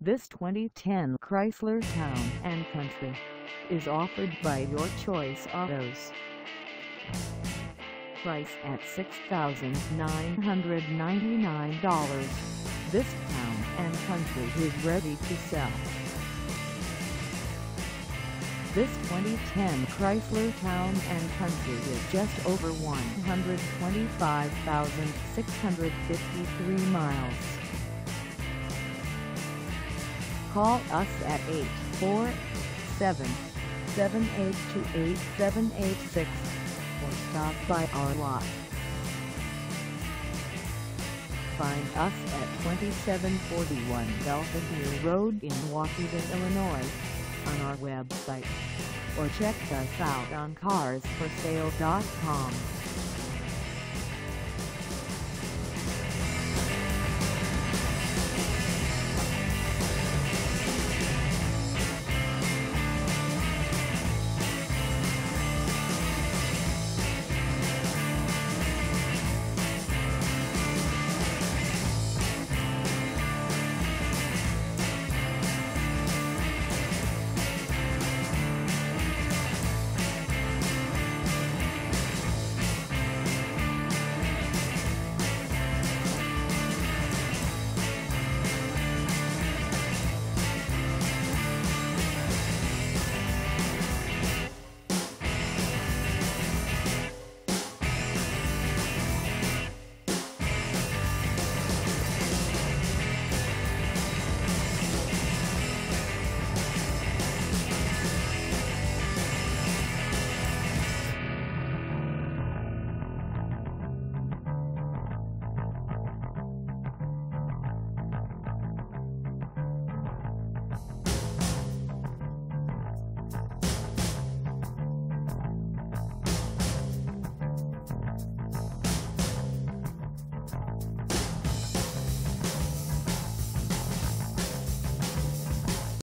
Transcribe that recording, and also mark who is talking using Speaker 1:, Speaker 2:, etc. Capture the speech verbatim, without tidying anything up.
Speaker 1: This twenty ten Chrysler Town and Country is offered by Your Choice Autos. Price at six thousand nine hundred ninety-nine dollars. This Town and Country is ready to sell. This twenty ten Chrysler Town and Country is just over one hundred twenty-five thousand six hundred fifty-three miles. Call us at eight four seven, seven eight two, eight seven eight six or stop by our lot. Find us at twenty-seven forty-one Belvidere Road in Waukegan, Illinois, on our website, or check us out on cars for sale dot com.